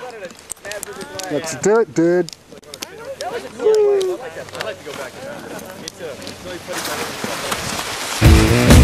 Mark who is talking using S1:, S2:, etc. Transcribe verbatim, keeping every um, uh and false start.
S1: Let's do it, dude.
S2: That was a cool place. I like that. I'd like to go back to that. Me too. It's really putting that in.